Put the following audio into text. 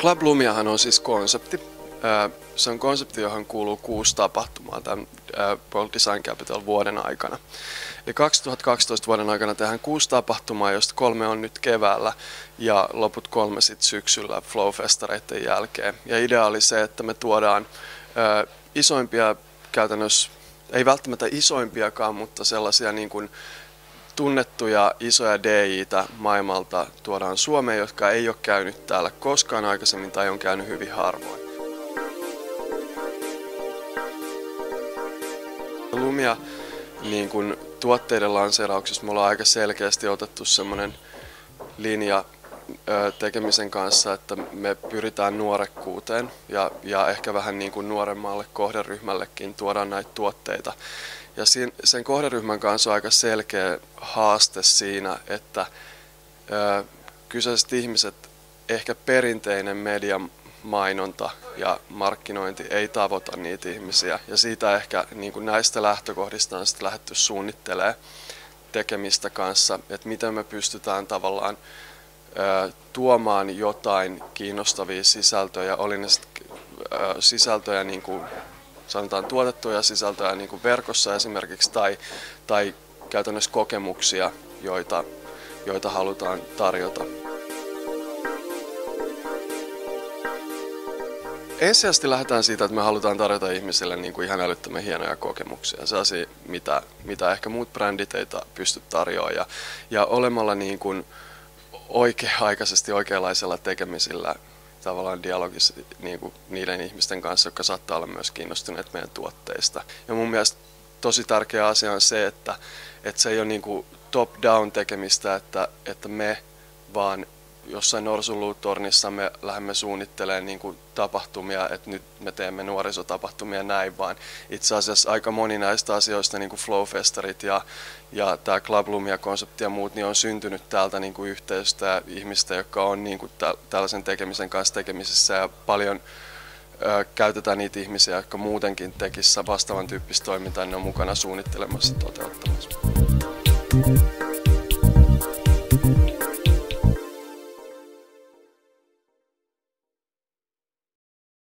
Club Lumiahan on siis konsepti. Se on konsepti, johon kuuluu 6 tapahtumaa tämän World Design Capital vuoden aikana. Eli 2012 vuoden aikana tehdään 6 tapahtumaa, joista 3 on nyt keväällä ja loput 3 sitten syksyllä Flow-festareiden jälkeen. Ja idea oli se, että me tuodaan isoimpia käytännössä, ei välttämättä isoimpiakaan, mutta sellaisia niin kuin tunnettuja isoja DJ:tä maailmalta tuodaan Suomeen, jotka ei ole käynyt täällä koskaan aikaisemmin tai on käynyt hyvin harvoin. Lumia niin kuin tuotteiden lanseerauksessa me ollaan aika selkeästi otettu semmoinen linja tekemisen kanssa, että me pyritään nuorekkuuteen ja ehkä vähän niin kuin nuoremmalle kohderyhmällekin tuodaan näitä tuotteita. Ja sen kohderyhmän kanssa on aika selkeä haaste siinä, että kyseiset ihmiset, ehkä perinteinen mediamainonta ja markkinointi ei tavoita niitä ihmisiä. Ja siitä ehkä niin kuin näistä lähtökohdista on sitten lähdetty suunnittelemaan tekemistä kanssa, että miten me pystytään tavallaan tuomaan jotain kiinnostavia sisältöjä, oli ne sisältöjä niin kuin sanotaan tuotettuja sisältöjä niin kuin verkossa esimerkiksi tai käytännössä kokemuksia, joita halutaan tarjota. Ensisijaisesti lähdetään siitä, että me halutaan tarjota ihmisille niin kuin ihan älyttömän hienoja kokemuksia, sellaisia, mitä ehkä muut brändit ei pysty tarjoamaan. Ja olemalla niin kuin oikea-aikaisesti oikeanlaisella tekemisillä tavallaan dialogissa niin kuin niiden ihmisten kanssa, jotka saattaa olla myös kiinnostuneet meidän tuotteista. Ja mun mielestä tosi tärkeä asia on se, että se ei ole niin kuin top-down tekemistä, että me vaan jossain Norsunluutornissa me lähdemme suunnittelemaan niin kuin tapahtumia, että nyt me teemme nuorisotapahtumia näin, vaan itse asiassa aika moni näistä asioista, niin kuin Flow-festarit ja tämä Club Lumia-konsepti ja muut, niin on syntynyt täältä niin kuin yhteisöstä ja ihmistä, jotka on niin kuin tällaisen tekemisen kanssa tekemisissä ja paljon käytetään niitä ihmisiä, jotka muutenkin tekisivät vastaavan tyyppistä toimintaa, ne on mukana suunnittelemassa ja toteuttamassa.